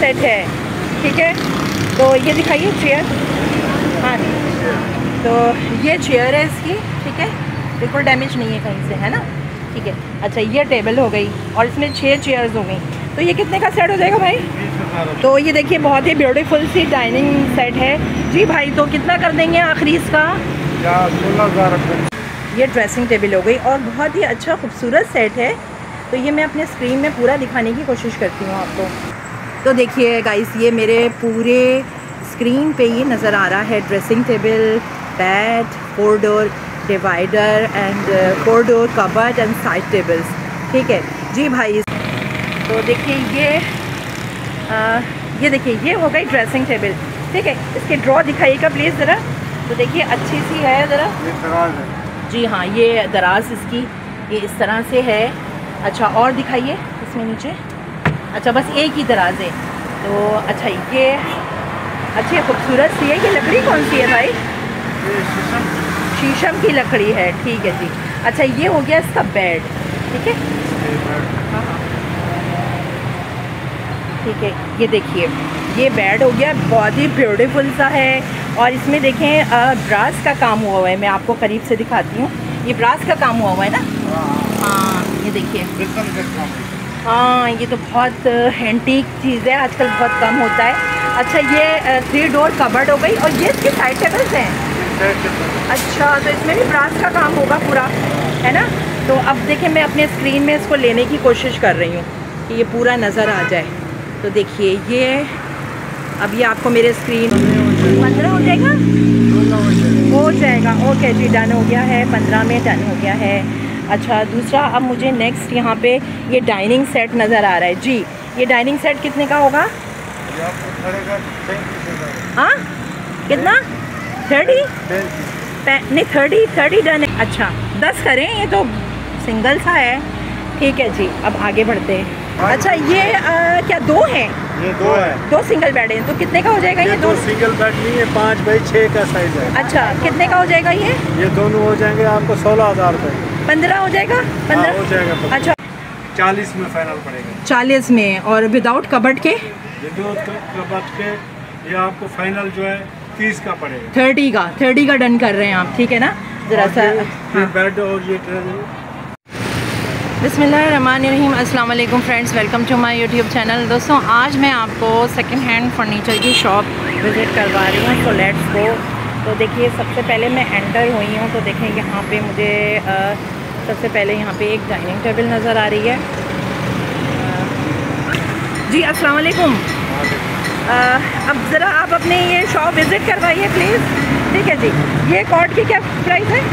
Set है, ठीक है। तो ये दिखाइए चेयर। हाँ, तो ये चेयर है इसकी, ठीक है, बिल्कुल डैमेज नहीं है कहीं से, है ना, ठीक है। अच्छा, ये टेबल हो गई और इसमें 6 चेयर्स हो गई। तो ये कितने का सेट हो जाएगा भाई? तो ये देखिए बहुत ही ब्यूटीफुल सी डाइनिंग सेट है जी भाई। तो कितना कर देंगे आखिरी इसका? 16,000 रुपये। ये ड्रेसिंग टेबल हो गई और बहुत ही अच्छा खूबसूरत सेट है। तो ये मैं अपने स्क्रीन में पूरा दिखाने की कोशिश करती हूँ आपको। तो देखिए गाइस, ये मेरे पूरे स्क्रीन पे ये नज़र आ रहा है dressing table, bed, 4 door divider and 4 door cupboard and side tables, ठीक है जी भाई। तो देखिए ये देखिए ये हो गई ड्रेसिंग टेबल, ठीक है। इसके ड्रॉ दिखाइएगा प्लीज़ ज़रा। तो देखिए अच्छी सी है ज़रा, जी हाँ, ये दराज इसकी ये इस तरह से है। अच्छा, और दिखाइए इसमें नीचे। अच्छा, बस एक ही दराज है। तो अच्छा, ये अच्छी खूबसूरत सी है। ये लकड़ी कौन सी है भाई? शीशम की लकड़ी है, ठीक है जी। अच्छा, ये हो गया इसका बेड, ठीक है, हाँ हाँ, ठीक है। ये देखिए ये बेड हो गया, बहुत ही ब्यूटीफुल सा है। और इसमें देखें ब्रास का काम हुआ है, मैं आपको करीब से दिखाती हूँ। ये ब्रास का काम हुआ है ना? हाँ, ये देखिए, हाँ, ये तो बहुत एंटीक चीज़ है, आजकल बहुत कम होता है। अच्छा, ये 3 डोर कबर्ड हो गई और ये इसके साइड टेबल्स हैं। अच्छा, तो इसमें भी ब्रास का काम होगा पूरा, है ना? तो अब देखिए मैं अपने स्क्रीन में इसको लेने की कोशिश कर रही हूँ कि ये पूरा नज़र आ जाए। तो देखिए ये अब ये आपको मेरे स्क्रीन 15 हो जाएगा, हो जाएगा। ओके जी, डन हो गया है, 15 में डन हो गया है। अच्छा, दूसरा अब मुझे नेक्स्ट यहाँ पे ये डाइनिंग सेट नज़र आ रहा है जी। ये डाइनिंग सेट कितने का होगा? हाँ, कितना? 30 नहीं, 30 डन है। अच्छा, 10 करें, ये तो सिंगल सा है, ठीक है जी। अब आगे बढ़ते हैं। अच्छा, ये क्या 2 हैं? ये 2 है, 2 सिंगल बेड हैं। तो कितने का हो जाएगा ये? 2 सिंगल बेड नहीं है, 5 बाई 6 का साइज है। अच्छा, कितने का हो जाएगा ये? ये दोनों हो जाएंगे आपको 16,000 रुपये। 15 हो जाएगा? 15 हो जाएगा। अच्छा, 40 में फाइनल पड़ेगा। 40 में। और विदाउट कबर्ड के? विदाउट कबर्ड के ये आपको फाइनल जो है 30 का पड़ेगा। 30 का डन कर रहे हैं आप, ठीक है ना? ज़रा सा हाँ। बेड और ये बिस्मिल्लाहिर्रहमानिर्रहीम। अस्सलाम वालेकुम friends, welcome to my YouTube channel. दोस्तों, आज मैं आपको सेकंड हैंड फर्नीचर की शॉप विज़िट करवा रही हूँ, तो लेट्स गो। तो देखिए सबसे पहले मैं एंटर हुई हूँ, तो देखें यहाँ पे मुझे सबसे पहले यहाँ पे एक डाइनिंग टेबल नज़र आ रही है। जी अस्सलाम वालेकुम। अब ज़रा आप अपने ये शॉप विज़िट करवाइए प्लीज़, ठीक है जी। ये कॉट की क्या प्राइस है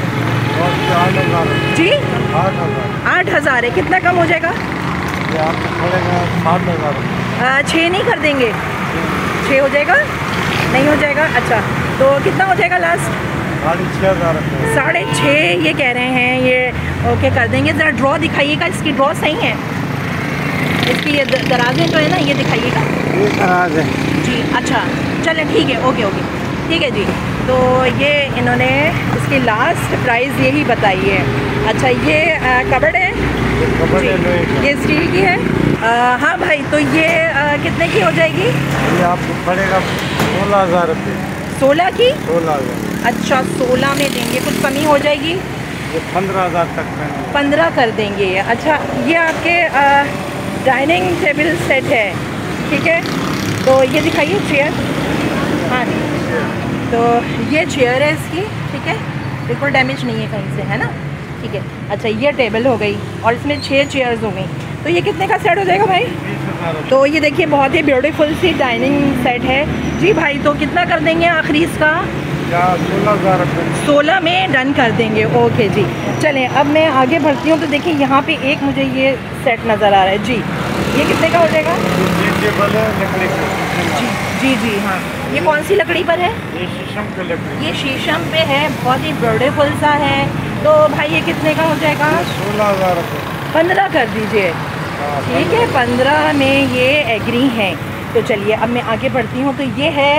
जी? 8,000 है। कितना कम हो जाएगा? ये आपको पड़ेगा 7,000। 6 नहीं कर देंगे? 6 हो जाएगा? नहीं हो जाएगा? अच्छा, तो कितना हो जाएगा लास्ट? 6,500। 6.5 ये कह रहे हैं, ये ओके कर देंगे। ज़रा ड्रॉ दिखाइएगा, इसकी ड्रॉ सही है, इसकी ये दराजें जो है ना, ये दिखाइएगा। ये दराज है जी। अच्छा, चलें, ठीक है, ओके ओके, ठीक है जी। तो ये इन्होंने इसकी लास्ट प्राइस यही बताई है। अच्छा, ये कबर्ड है जी, ये स्टील की है। हाँ भाई, तो ये कितने की हो जाएगी? ये आपको पड़ेगा 16,000 रुपये। 16 की? 16,000। अच्छा, 16 में देंगे, कुछ कमी हो जाएगी? ये 15,000 तक में 15 कर देंगे। अच्छा, ये आपके डाइनिंग टेबल सेट है, ठीक है। तो ये दिखाइए चेयर। हाँ, तो ये चेयर है इसकी, ठीक है, बिल्कुल डैमेज नहीं है कहीं से, है ना, ठीक है। अच्छा, ये टेबल हो गई और इसमें 6 चेयर्स हो गई। तो ये कितने का सेट हो जाएगा भाई? 20,000। तो ये देखिए बहुत ही ब्यूटीफुल सी डाइनिंग सेट है जी भाई। तो कितना कर देंगे आखिरी इसका? 16,000 रुपये। 16 में डन कर देंगे, ओके जी। चलें, अब मैं आगे बढ़ती हूँ। तो देखिए यहाँ पे एक मुझे ये सेट नज़र आ रहा है जी। ये कितने का हो जाएगा? टेबल है लकड़ी का। जी जी हाँ। ये कौन सी लकड़ी पर है? ये शीशम की लकड़ी। ये शीशम पे है, बहुत ही ब्यूटीफुल सा है। तो भाई ये कितने का हो जाएगा? 16,000 रुपये। 15 कर दीजिए, ठीक है। 15 में ये एग्री हैं। तो चलिए अब मैं आगे बढ़ती हूँ। तो ये है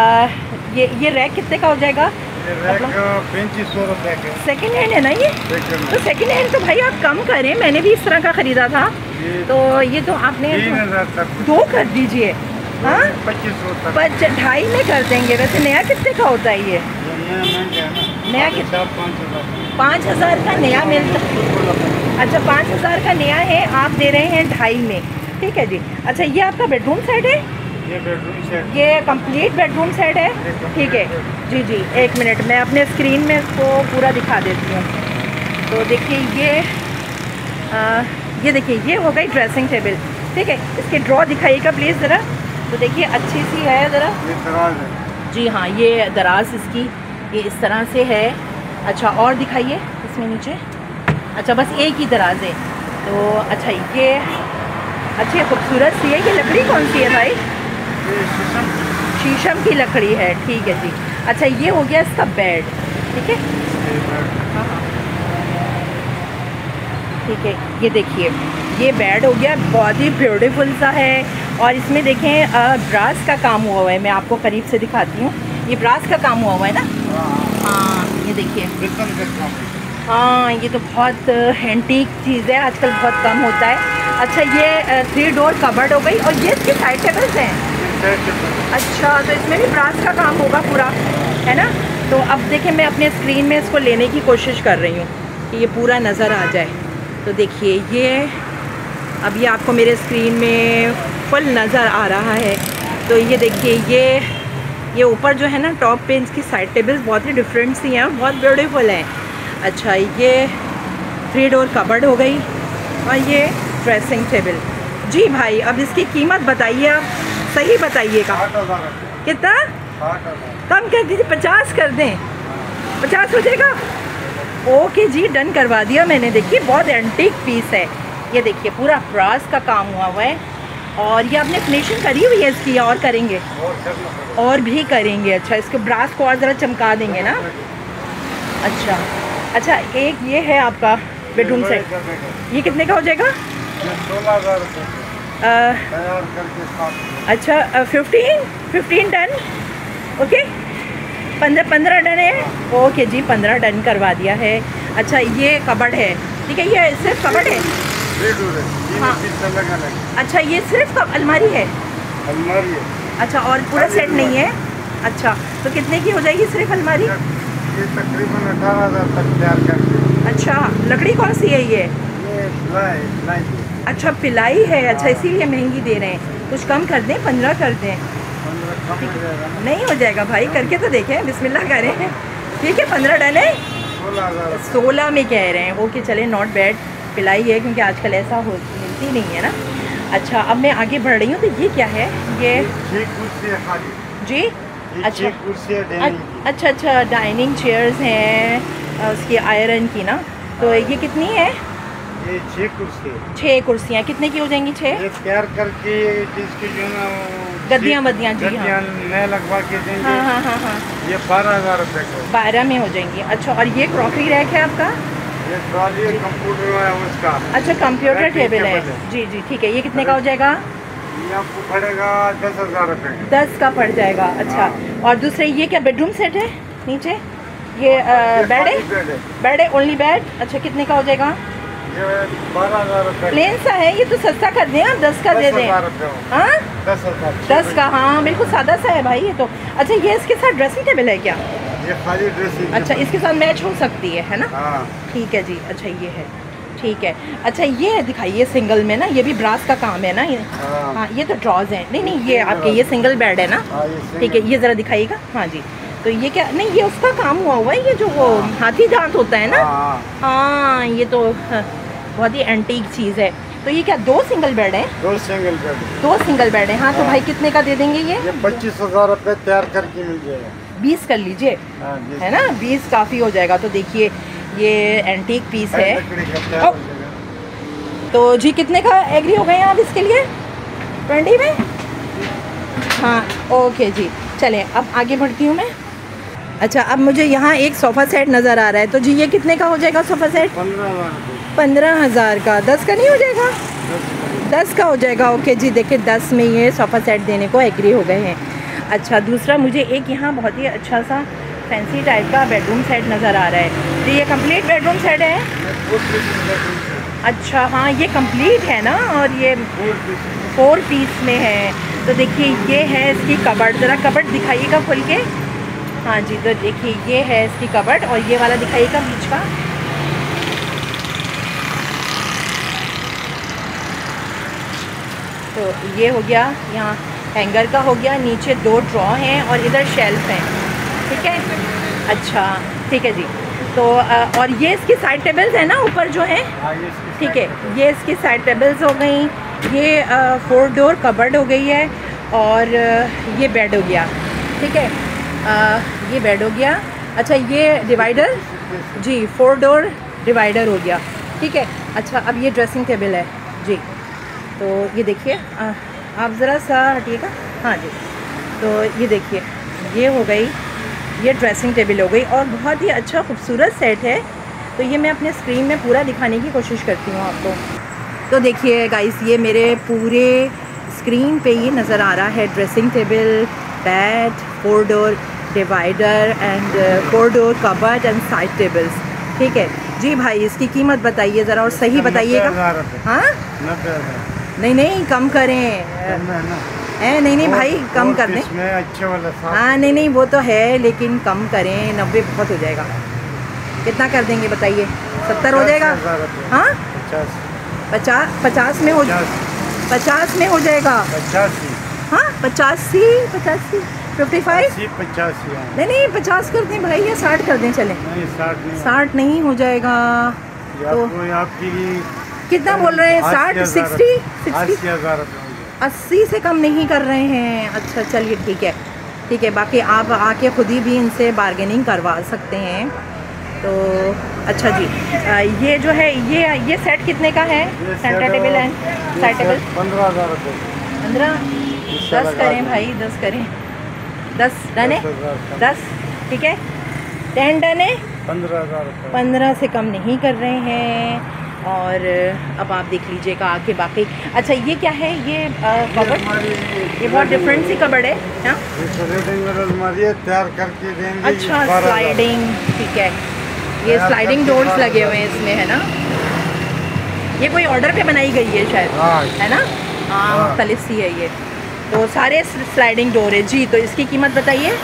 ये रैक कितने का हो जाएगा? ये रैक 3500 रुपये का। सेकेंड हैंड है ना ये? तो सेकेंड हैंड तो भाई आप कम करें, मैंने भी इस तरह का ख़रीदा था। तो ये तो आपने 3,000 तक। 2 कर दीजिए, हाँ 2500 तक। 2.5 में कर देंगे। वैसे नया कितने का होता है ये? नया कितना? 5,000 का नया मिलता। अच्छा 5,000 का नया है, आप दे रहे हैं 2.5 में। ठीक है जी। अच्छा ये आपका बेडरूम सेट है? ये बेडरूम सेट, ये कंप्लीट बेडरूम सेट है। ठीक है जी जी, 1 मिनट मैं अपने स्क्रीन में इसको पूरा दिखा देती हूँ। तो देखिए ये देखिए ये हो गई ड्रेसिंग टेबल। ठीक है, इसके ड्रॉ दिखाइएगा प्लीज़ ज़रा। तो देखिए अच्छी सी है ज़रा। ये दराज है जी हाँ, ये दराज इसकी ये इस तरह से है। अच्छा और दिखाइए इसमें नीचे। अच्छा बस एक ही दराज है। तो अच्छा ये अच्छी खूबसूरत सी है। ये लकड़ी कौन सी है भाई? ये शीशम की लकड़ी है। ठीक है जी। अच्छा ये हो गया इसका बेड। ठीक है हाँ हाँ ठीक है। ये देखिए ये बेड हो गया, बहुत ही ब्यूटीफुल सा है। और इसमें देखें ब्रास का काम हुआ हुआ है। मैं आपको करीब से दिखाती हूँ। ये ब्रास का काम हुआ हुआ है ना। हाँ ये देखिए। हाँ ये तो बहुत एंटीक चीज़ है, आजकल बहुत कम होता है। अच्छा ये 3 डोर कबर्ड हो गई। और ये इसके साइड टेबल्स हैं। अच्छा तो इसमें भी ब्रास का काम होगा पूरा, है ना। तो अब देखिए मैं अपने स्क्रीन में इसको लेने की कोशिश कर रही हूँ कि ये पूरा नज़र आ जाए। तो देखिए ये अब ये आपको मेरे स्क्रीन में फुल नज़र आ रहा है। तो ये देखिए ये ऊपर जो है ना टॉप पे इसकी साइड टेबल्स बहुत ही डिफरेंट सी हैं और बहुत ब्यूटीफुल हैं। अच्छा ये 3 डोर कबर्ड हो गई और ये ड्रेसिंग टेबल। जी भाई अब इसकी कीमत बताइए, आप सही बताइएगा। कितना? कम कर दीजिए, 50 कर दें। 50 हो जाएगा? ओके जी, डन करवा दिया मैंने। देखिए बहुत एंटीक पीस है। ये देखिए पूरा ब्रास का काम हुआ हुआ है। और ये आपने फिनिशिंग करी हुई है इसकी और करेंगे? और भी करेंगे। अच्छा इसके ब्रास को और ज़रा चमका देंगे ना। अच्छा अच्छा एक ये है आपका बेडरूम सेट। ये कितने का हो जाएगा? 16,000 रुपये तैयार करके। अच्छा 15 डन। ओके 15 डन है। ओके जी 15 डन करवा दिया है। अच्छा ये कबर्ड है। ठीक है, ये सिर्फ कबर्ड है? हाँ अच्छा ये सिर्फ अलमारी है? अलमारी है। अच्छा और पूरा सेट नहीं है? अच्छा तो कितने की हो जाएगी सिर्फ अलमारी? ये तकरीबन 18,000 तक तैयार करके। अच्छा लकड़ी कौन सी है ये? प्लाई। अच्छा पिलाई है। अच्छा इसीलिए महंगी दे रहे हैं। कुछ कम कर दें, 15 कर दें। 15 कम हो जाएगा? नहीं हो जाएगा भाई, करके तो देखें, बिस्मिल्लाह करें। ठीक है 15 डन है। 16 में कह रहे हैं। ओके चले नॉट बैड। पिलाई है क्योंकि आजकल ऐसा मिलती नहीं है ना। अच्छा अब मैं आगे बढ़ रही हूँ। तो ये क्या है? ये जी अच्छा अच्छा डाइनिंग चेयर्स हैं उसकी आयरन की ना। तो ये कितनी है? ये 6 कुर्सी। 6 कुर्सियाँ कितने की हो जाएंगी? 6 तैयार करके जिसकी जो ना गद्दियाँ बद्दियाँ जी हाँ नए लगवा के देंगे। हाँ हाँ हाँ हाँ ये 12,000 रुपये का। 12 में हो जाएंगी। अच्छा और ये क्रॉकरी रैक है आपका? ये ट्रॉली कंप्यूटर है उसका। अच्छा कंप्यूटर टेबल है। जी जी ठीक है। ये कितने का हो जाएगा? ये आपको पड़ेगा 10,000 रुपये। 10 का पड़ जाएगा। अच्छा और दूसरे ये क्या बेडरूम सेट है नीचे? ये बेड है? बेड है ओनली बेड। अच्छा कितने का हो जाएगा? ये 12,000 रुपये प्लेन सा है। ये तो सस्ता कर दें आप, 10 का दे दें। हाँ 10 का। हाँ बिल्कुल सादा सा है भाई ये तो। अच्छा ये इसके साथ ड्रेसिंग टेबल है क्या? ये खाली ड्रेसिंग। अच्छा इसके साथ मैच हो सकती है ना? हाँ ठीक है जी। अच्छा ये है ठीक है। अच्छा ये दिखाइए सिंगल में ना, ये भी ब्रास का काम है ना ये? हाँ ये तो ड्रॉज है। नहीं नहीं ये आपके ये सिंगल बेड है ना? ठीक है ये ज़रा दिखाइएगा। हाँ जी तो ये क्या? नहीं ये उसका काम हुआ हुआ है, ये जो वो हाथी दांत होता है ना। हाँ ये तो बहुत ही एंटीक चीज़ है। तो ये क्या 2 सिंगल बेड हैं? 2 सिंगल बेड। 2 सिंगल बेड हैं। हाँ तो भाई कितने का दे देंगे ये? 25,000 रुपये तैयार करके मिल जाएगा। 20 कर लीजिए है ना, 20 काफ़ी हो जाएगा। तो देखिए ये एंटीक पीस है। तो जी कितने का एग्री हो गए हैं आप इसके लिए? 20 में? हाँ ओके जी चलें अब आगे बढ़ती हूँ मैं। अच्छा अब मुझे यहाँ एक सोफ़ा सेट नज़र आ रहा है। तो जी ये कितने का हो जाएगा सोफ़ा सेट? 15,000 का। 10 का नहीं हो जाएगा? 10 का हो जाएगा। ओके जी देखिए 10 में ये सोफ़ा सेट देने को एग्री हो गए हैं। अच्छा दूसरा मुझे एक यहाँ बहुत ही अच्छा सा फैंसी टाइप का बेडरूम सेट नज़र आ रहा है। तो ये कंप्लीट बेडरूम सेट है? अच्छा हाँ ये कंप्लीट है ना। और ये 4 पीस में है। तो देखिए ये है इसकी कबर्ड, ज़रा कबर्ड दिखाइएगा खोल के। हाँ जी, तो देखिए ये है इसकी कबर्ड, और ये वाला दिखाइएगा बीच का। तो ये हो गया, यहाँ हैंगर का हो गया, नीचे 2 ड्रॉ हैं और इधर शेल्फ हैं। ठीक है, अच्छा ठीक है जी। तो और ये इसकी साइड टेबल्स है ना ऊपर जो है, ठीक है, ये इसकी साइड टेबल्स हो गई। ये 4 डोर कबर्ड हो गई है, और ये बेड हो गया। ठीक है, ये बेड हो गया। अच्छा ये डिवाइडर जी, 4 डोर डिवाइडर हो गया। ठीक है, अच्छा अब ये ड्रेसिंग टेबल है जी। तो ये देखिए, आप ज़रा सा हटिएगा। हाँ जी, तो ये देखिए ये हो गई, ये ड्रेसिंग टेबल हो गई, और बहुत ही अच्छा खूबसूरत सेट है। तो ये मैं अपने स्क्रीन में पूरा दिखाने की कोशिश करती हूँ आपको। तो देखिए गाइस, ये मेरे पूरे स्क्रीन पे ये नज़र आ रहा है dressing table, bed, 4 door divider and 4 door cupboard and side tables. ठीक है जी भाई, इसकी कीमत बताइए ज़रा, और सही बताइएगा। हाँ, नहीं नहीं कम करें, नहीं भाई कम कर दें। अच्छे वाला हाँ नहीं वो तो है, लेकिन कम करें, 90 बहुत हो जाएगा। कितना कर देंगे बताइए? 70 हो जाएगा? हाँ 50 में हो, 50 में हो जाएगा। 85, हाँ 85, 55, नहीं 50 कर दें भाई, या 60 कर दें? चलें 60 नहीं हो जाएगा तो आपकी कितना बोल रहे हैं? 60, 60, 80 से कम नहीं कर रहे हैं। अच्छा चलिए ठीक है, ठीक है। बाकी आप आके खुद ही भी इनसे बार्गेनिंग करवा सकते हैं। तो अच्छा जी, ये जो है ये सेट कितने का है? Centre table and side table 15,000 रुपये। 15, 10 करें भाई, 10 करें, 10 डन है, 10 ठीक है, 10 डन है। 15,000 रुपये, 15 से कम नहीं कर रहे हैं। और अब आप देख लीजिएगा आके बाकी। अच्छा ये क्या है? ये कबर्ड, ये बहुत डिफरेंट सी कबर्ड है ना? तैयार करके देंगे। अच्छा स्लाइडिंग, ठीक है, ये स्लाइडिंग डोर्स लगे हुए हैं इसमें, है ना? ये कोई ऑर्डर पे बनाई गई है शायद, है ना? हाँ मुख्तलिफ सी है ये, तो सारे स्लाइडिंग डोर है जी। तो इसकी कीमत बताइए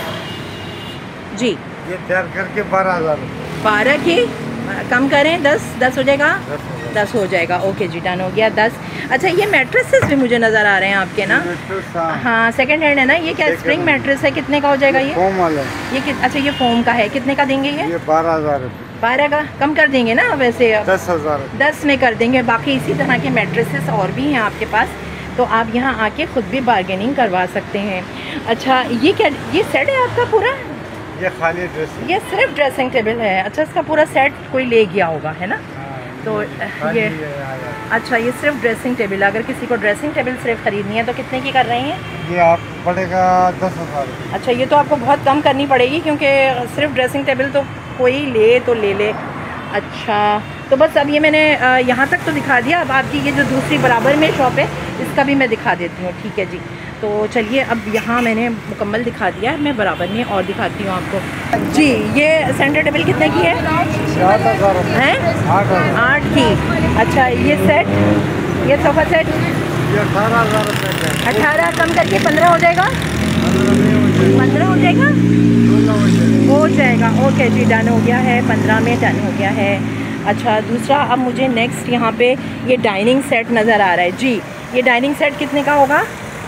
जी। ये तैयार करके 12,000। 12 की कम करें, 10 हो जाएगा? 10 हो जाएगा, ओके जी डन हो गया 10। अच्छा ये मैट्रेसेस भी मुझे नज़र आ रहे हैं आपके ना? हाँ सेकंड हैंड है ना? ये क्या स्प्रिंग मैट्रेस है? कितने का हो जाएगा ये? फोम वाला ये अच्छा ये फोम का है, कितने का देंगे ये? 12,000। 12 का कम कर देंगे ना वैसे? 10,000। 10 में कर देंगे। बाकी इसी तरह के मैट्रेसेस और भी हैं आपके पास, तो आप यहाँ आके खुद भी बार्गेनिंग करवा सकते हैं। अच्छा ये क्या, ये सेट है आपका पूरा? ये खाली ड्रेसिंग, ये सिर्फ ड्रेसिंग टेबल है? अच्छा इसका पूरा सेट कोई ले गया होगा, है ना? तो ये अच्छा ये सिर्फ ड्रेसिंग टेबल, अगर किसी को ड्रेसिंग टेबल सिर्फ ख़रीदनी है तो कितने की कर रहे हैं? ये आप पड़ेगा 10,000। अच्छा ये तो आपको बहुत कम करनी पड़ेगी, क्योंकि सिर्फ ड्रेसिंग टेबल तो कोई ले तो ले ले। अच्छा तो बस अब ये मैंने यहाँ तक तो दिखा दिया। अब आपकी ये जो दूसरी बराबर में शॉप है इसका भी मैं दिखा देती हूँ, ठीक है जी। तो चलिए अब यहाँ मैंने मुकम्मल दिखा दिया है, मैं बराबर में और दिखाती हूँ आपको जी। ये सेंटर टेबल कितने की है? 8,000 हैं? 8 की। अच्छा ये सेट, ये सोफ़ा सेट? ये 18,000 रुपये। 18 कम करके 15 हो जाएगा? 15 हो जाएगा? हो जाएगा, ओके जी डन हो गया है, 15 में डन हो गया है। अच्छा दूसरा, अब मुझे नेक्स्ट यहाँ पे ये डाइनिंग सेट नज़र आ रहा है जी। ये डाइनिंग सेट कितने का होगा?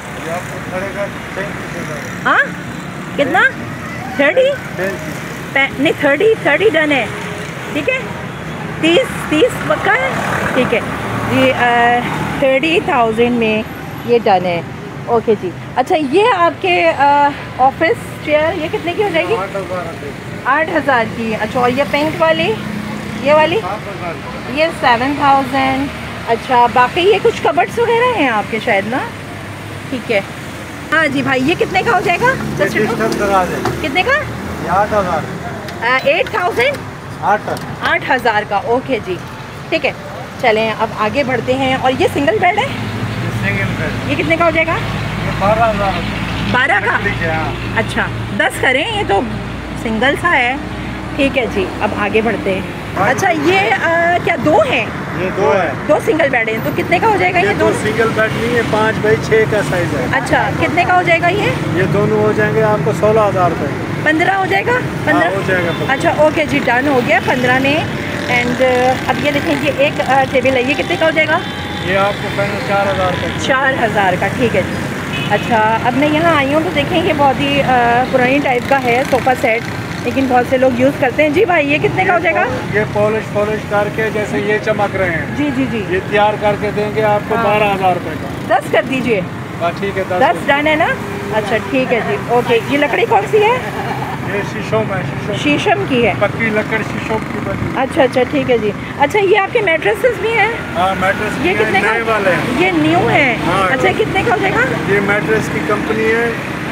हाँ कितना? 30 नहीं 30 डन है, ठीक है। 30 पक्का है, ठीक है ये 30,000 में ये डन है, ओके जी। अच्छा ये आपके ऑफिस चेयर ये कितने की हो जाएगी? 8,000 की। अच्छा और ये पिंक वाली, ये वाली ये 7,000। अच्छा बाकी ये कुछ कबर्ड्स वगैरह हैं आपके शायद ना? ठीक है हाँ जी भाई, ये कितने का हो जाएगा? कितने का? 8,000। 8,000? 8,000 का, ओके जी ठीक है। चलें अब आगे बढ़ते हैं। और ये सिंगल बेड है? Single bed. ये कितने का हो जाएगा? ये 12,000। 12 का? अच्छा 10 करें, ये तो सिंगल सा है, ठीक है जी। अब आगे बढ़ते हैं। अच्छा ये क्या दो हैं? ये दो है। दो सिंगल बेड हैं, तो कितने का हो जाएगा ये? दो सिंगल बेड नहीं है, 5 बाई 6 का साइज है। अच्छा, कितने का हो जाएगा ये? ये दोनों हो जाएंगे आपको 16,000 रुपये। 15 हो जाएगा? 15 हो जाएगा। अच्छा ओके जी, डन हो गया 15 में। एंड अब ये देखें, ये एक टेबल है, ये कितने का हो जाएगा? ये आपको फाइनल 4,000 रुपये। 4,000 का, ठीक है जी। अच्छा, अब मैं यहाँ आई हूँ तो देखें ये बहुत ही पुरानी टाइप का है सोफ़ा सेट, लेकिन बहुत से लोग यूज़ करते हैं। जी भाई, ये कितने का हो जाएगा? ये पॉलिश करके जैसे ये चमक रहे हैं। जी जी जी। ये तैयार करके देंगे आपको 12,000 रुपये का। 10 कर दीजिए। ठीक है, 10 डन है ना? अच्छा ठीक है जी, ओके। ये लकड़ी कौन सी है? ये शीशम है। शीशम की है, पक्की लकड़ शीशम की बनी। अच्छा अच्छा ठीक है जी। अच्छा, ये आपके मैट्रेसेस भी हैं? हाँ, मैट्रेस ये कितने का? नए वाले हैं। ये न्यू है। हाँ, अच्छा, कितने का हो जाएगा? ये मैट्रेस की कंपनी है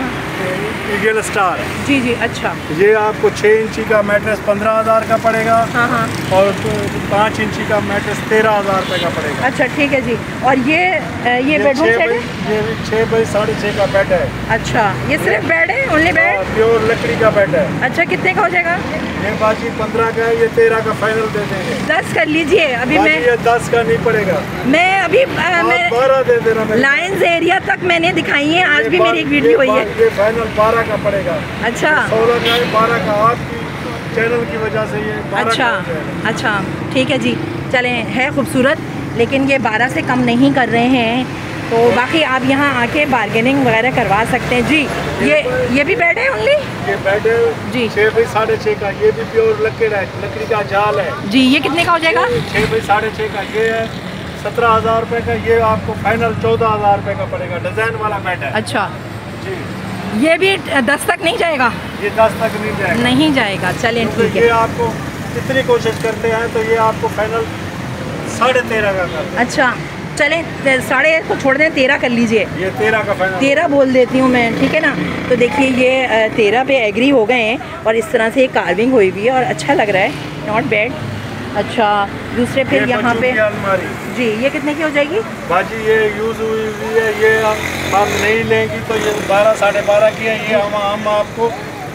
ईगल स्टार। जी जी। अच्छा, ये आपको 6 इंची का मैट्रेस 15,000 का पड़ेगा। हाँ हाँ। और 5 इंची का मैट्रेस 13,000 रुपये का पड़ेगा। अच्छा ठीक है जी। और ये बेडरूम सेट है? ये 6 बाई 6.5 का बेड है। अच्छा, ये सिर्फ बेड है, ओनली बेड? प्योर लकड़ी का बेड है। अच्छा, कितने का हो जाएगा? ये बाजी 15 का है, ये 13 का फाइनल दे देंगे। 10 कर लीजिए अभी। मैं ये 10 का नहीं पड़ेगा। मैं अभी मैं 12 दे देना। लाइन्स एरिया तक मैंने दिखाई है, आज भी मेरी एक वीडियो हुई है। ये फाइनल 12 का पड़ेगा। अच्छा, 16 का है, 12 का आपकी चैनल की वजह से ये 12 अच्छा का हो जाएगा। अच्छा ठीक है जी। चलें, है खूबसूरत, लेकिन ये 12 से कम नहीं कर रहे हैं, तो बाकी आप यहाँ आके बार्गेनिंग वगैरह करवा सकते हैं जी। ये भी बेड है ओनली? ये बेड है जी। 6 बाई 6.5 का, ये भी प्योर लकड़ी है, लकड़ी का जाल है जी। ये कितने का हो जाएगा? 6 बाई 6.5 का। ये है 17,000 रुपये का। ये आपको फाइनल 14,000 रुपये का पड़ेगा। डिजाइन वाला बेड है अच्छा जी। ये भी 10 तक नहीं जाएगा? ये 10 तक नहीं जाएगा। नहीं जाएगा, चलें ठीक ये है। आपको कितनी कोशिश करते हैं तो ये आपको फाइनल 13.5 का कर दें। अच्छा चलें, 1.5 को छोड़ दें, 13 कर लीजिए। ये 13 का फाइनल। 13 बोल देती हूँ मैं, ठीक है ना? तो देखिए ये 13 पे एग्री हो गए हैं, और इस तरह से ये कार्विंग हुई हुई है और अच्छा लग रहा है, नॉट बैड। अच्छा, दूसरे फिर यहाँ पे अलमारी जी, ये कितने की हो जाएगी? बाजी ये यूज़ हुई हुई है, ये हम नहीं लेंगी तो ये 12 साढ़े 12 की है। ये हम आपको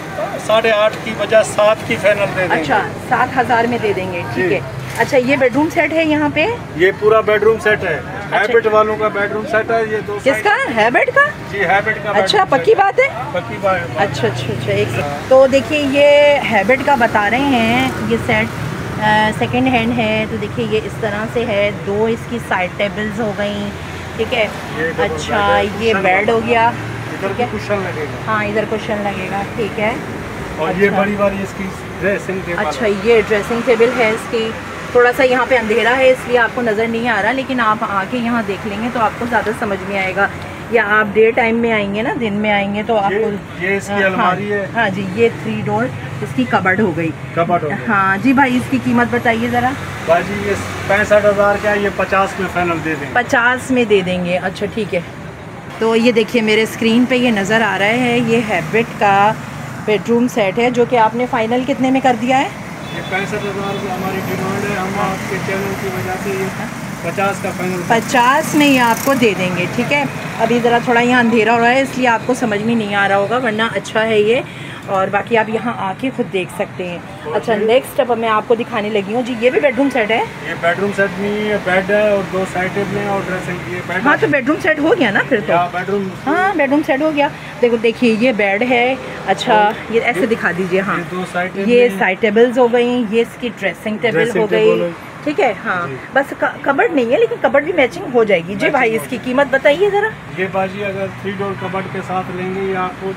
8.5 की बजाय 7 की फाइनल दे देंगे। अच्छा, 7,000 में दे देंगे, ठीक है। अच्छा, ये बेडरूम सेट है यहाँ पे? ये पूरा बेडरूम सेट है। हैबिट वालों का बेडरूम सेट है। ये 2 किसका? हैबिट का? जी, हैबिट का। अच्छा, पक्की बात है? पक्की बात है। अच्छा अच्छा अच्छा, एक सेकंड। तो देखिए ये हैबिट का बता रहे हैं, ये सेट सेकंड हैंड है। तो देखिए ये इस तरह से है, 2 इसकी साइड टेबल्स हो गई, ठीक है। अच्छा, ये बेड हो गया, इधर भी कुशन लगेगा। हाँ, इधर कुशन लगेगा, ठीक है। और अच्छा। ये बड़ी वाली इसकी ड्रेसिंग टेबल। अच्छा, ये ड्रेसिंग टेबल है इसकी। थोड़ा सा यहाँ पे अंधेरा है इसलिए आपको नज़र नहीं आ रहा, लेकिन आप आके यहाँ देख लेंगे तो आपको ज़्यादा समझ में आएगा। या आप डे टाइम में आएंगे ना, दिन में आएंगे तो आपको ये इसकी अलमारी है। हाँ जी, ये 3 डोर इसकी कबर्ड हो गई। कबर्ड हो गई। हाँ जी भाई, इसकी कीमत बताइए ज़रा। बाजी ये 65,000 का, ये 50 में फाइनल दे देंगे। 50 में दे देंगे, अच्छा ठीक है। तो ये देखिए मेरे स्क्रीन पे ये नज़र आ रहा है, ये हैबिट का बेडरूम सेट है, जो कि आपने फाइनल कितने में कर दिया है? ये 65,000 की हमारी डिमांड है। हम आपके चैनल की वजह से ये 50 का फाइनल 50 में ये आपको दे देंगे, ठीक है। अभी ज़रा थोड़ा यहाँ अंधेरा हो रहा है इसलिए आपको समझ में नहीं आ रहा होगा, वरना अच्छा है ये। और बाकी आप यहाँ आके खुद देख सकते हैं। अच्छा, नेक्स्ट अब मैं आपको दिखाने लगी हूँ जी, ये भी बेडरूम सेट है? ये बेडरूम सेट नहीं है, बेड है और 2 साइड टेबल हैं और ड्रेसिंग। ये बेड। हाँ, तो बेडरूम सेट हो गया ना फिर तो। बेडरूम। हाँ, बेडरूम सेट हो गया। देखो देखिए ये बेड है। अच्छा, ये ऐसे दिखा दीजिए। हाँ, ये साइड टेबल्स हो गई, ये इसकी ड्रेसिंग टेबल हो गई, ठीक है। हाँ, बस कबर्ड नहीं है, लेकिन कबर्ड भी मैचिंग हो जाएगी। जी भाई, इसकी कीमत बताइए ज़रा। ये बाजी अगर 3 डोर कबर्ड के साथ लेंगे ये आपको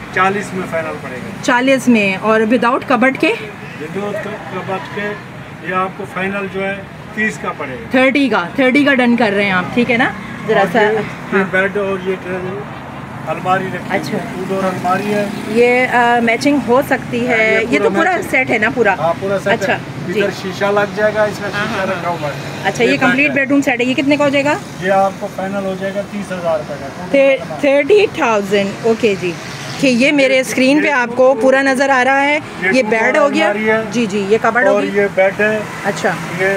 40 में फाइनल पड़ेगा। 40 में, और विदाउट कबर्ड के? विदाउट कबर्ड के ये आपको फाइनल जो है 30 का पड़ेगा। 30 का डन कर रहे हैं आप, ठीक है ना? जरा सा। ये बेड और ये अलमारी। अच्छा, 2 डोर अलमारी है। ये मैचिंग हो सकती है। ये तो पूरा सेट है ना पूरा? हाँ, पूरा सेट। अच्छा, इधर शीशा लग जाएगा, इसमें शीशा रखा हुआ है। अच्छा, ये कंप्लीट बेडरूम सेट है। ये कितने का हो जाएगा? ये आपको फाइनल हो जाएगा 30,000 रुपये का। 30,000, ओके जी। कि ये मेरे स्क्रीन पे आपको पूरा नज़र आ रहा है। ये बेड हो गया जी जी, ये कबर्ड हो गया, ये बेड है। अच्छा, ये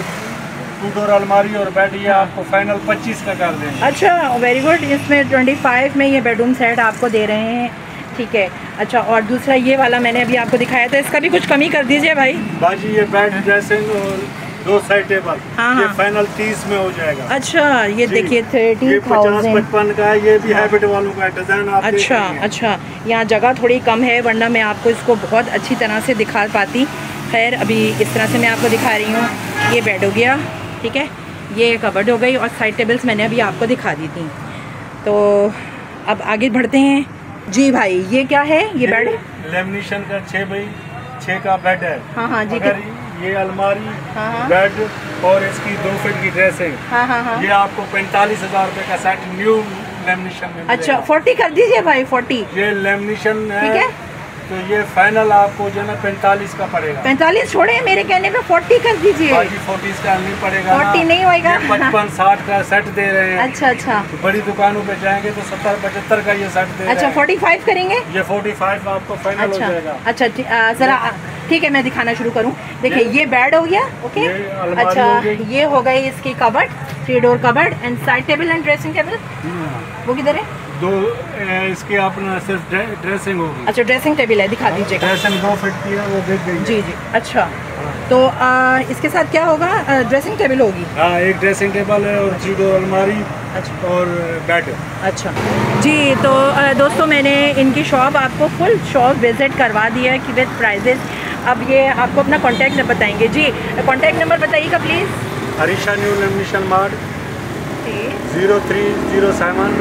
2 डोर अलमारी और बेड, ये आपको फाइनल 25 का कर देंगे। अच्छा, वेरी गुड। इसमें 25 में ये बेडरूम सेट आपको दे रहे हैं। ठीक है। अच्छा, और दूसरा ये वाला मैंने अभी आपको दिखाया था, इसका भी कुछ कमी कर दीजिए भाई। बाजी ये बेड ड्रेसिंग और 2 साइड टेबल, हाँ, ये हाँ। फाइनल 30 में हो जाएगा। अच्छा, ये देखिए 30,000। 50-55 का है, ये भी हैबिट वालों का डिजाइन आप देख अच्छा रहे हैं। अच्छा, यहाँ जगह थोड़ी कम है, वरना मैं आपको इसको बहुत अच्छी तरह से दिखा पाती। खैर अभी इस तरह से मैं आपको दिखा रही हूँ। ये बेड हो गया, ठीक है, ये कबर्ड हो गई और साइड टेबल्स मैंने अभी आपको दिखा दी थी। तो अब आगे बढ़ते हैं। जी भाई, ये क्या है? ये बेड लेमिनेशन का 6x6 का बेड है। हाँ हाँ जी। अगर ये अलमारी, हाँ। बेड और इसकी 2 फीट की ड्रेसिंग, हाँ। ये आपको 45,000 रुपए का सेट न्यू लेमिनेशन में। अच्छा, 40 कर दीजिए भाई, 40। ये लेमिनेशन ठीक है, तो ये फाइनल आपको जो है 45 का पड़ेगा। 45 छोड़े, मेरे कहने पे 40 कर दीजिए। 40 का नहीं पड़ेगा, 40 नहीं होएगा। 55-60 का सेट दे रहे हैं। अच्छा अच्छा, तो बड़ी दुकानों पे जाएंगे तो 70-75 का ये सेट दे अच्छा रहे हैं। 45 करेंगे। ये 45 आपको फाइनल अच्छा हो जाएगा। अच्छा, ज़रा ठीक है, मैं दिखाना शुरू करूँ। देखिए ये बेड हो गया, ओके। ये अलमारी अच्छा, हो गई। ये हो गई इसकी cupboard, 3 door cupboard and side table and dressing table. वो किधर है? इसके अपना सिर्फ ड्रेसिंग होगी। अच्छा, ड्रेसिंग टेबल है, दिखा दीजिएगा। ड्रेसिंग 2 फीट की है, वो देख गई। जी जी, अच्छा। तो इसके साथ क्या होगा? ड्रेसिंग टेबल होगी। हाँ, एक ड्रेसिंग टेबल है और 3 डोर अलमारी अच्छा और बेड। अच्छा जी, तो दोस्तों मैंने इनकी शॉप आपको फुल शॉप विज़िट करवा दिया है कि विद प्राइजेस। अब ये आपको अपना कॉन्टैक्ट नंबर बताएंगे। जी, कॉन्टैक्ट नंबर बताइएगा please. Harisha new lamination mart 0307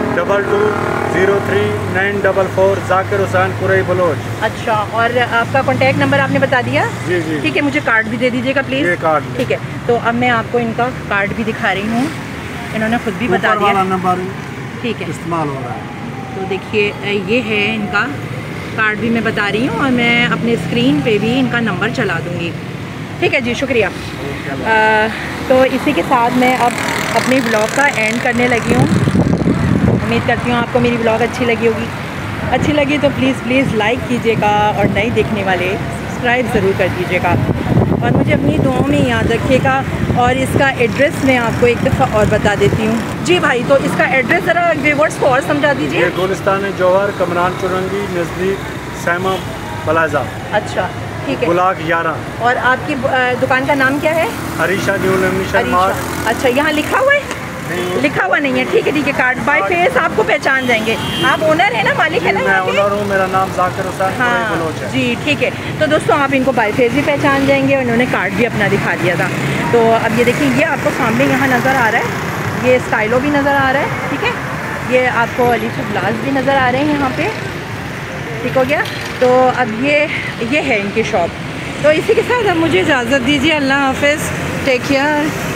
2203-944 Zakir Hussain Kurai Baloch. अच्छा, और आपका कॉन्टैक्ट नंबर आपने बता दिया? जी जी, ठीक है, मुझे कार्ड भी दे दीजिएगा प्लीज़। ये कार्ड है। ठीक है, तो अब मैं आपको इनका कार्ड भी दिखा रही हूँ, इन्होंने खुद भी बता ऊपर वाला दिया। नंबर ठीक है, इस्तेमाल हो रहा है। तो देखिए ये है इनका कार्ड भी मैं बता रही हूँ, और मैं अपने स्क्रीन पे भी इनका नंबर चला दूँगी। ठीक है जी, शुक्रिया। तो इसी के साथ मैं अब अपने ब्लॉग का एंड करने लगी हूँ। उम्मीद करती हूँ आपको मेरी ब्लॉग अच्छी लगी होगी। अच्छी लगी तो प्लीज़ लाइक कीजिएगा, और नए देखने वाले सब्सक्राइब ज़रूर कर दीजिएगा, और मुझे अपनी दुआओं में याद रखिएगा। और इसका एड्रेस मैं आपको एक दफ़ा और बता देती हूँ। जी भाई, तो इसका एड्रेस ज़रा व्यूअर्स को और समझा दीजिए। ये गुलिस्तान जौहर कमरान चुरंगी नज़दीक सैमा प्लाजा। अच्छा, ठीक है। ब्लॉक 11। और आपकी दुकान का नाम क्या है? Harisha new lamination mart. अच्छा, यहाँ लिखा हुआ है? लिखा हुआ नहीं है, ठीक है ठीक है। कार्ड बाय फेस आपको पहचान जाएंगे। आप ओनर है ना, मालिक है ना? मैं ओनर हूँ, मेरा नाम जाकिर हुसैन कुरई बलोच है। जी ठीक है। तो दोस्तों आप इनको बाय फेस भी पहचान जाएंगे, उन्होंने कार्ड भी अपना दिखा दिया था। तो अब ये देखिए, ये आपको सामने यहाँ नज़र आ रहा है, ये स्टाइलो भी नज़र आ रहा है, ठीक है। ये आपको अलीफ ग्लास भी नज़र आ रहे हैं यहाँ पे, ठीक हो गया। तो अब ये है इनकी शॉप। तो इसी के साथ अब मुझे इजाज़त दीजिए। अल्लाह हाफ़िज़, टेक केयर।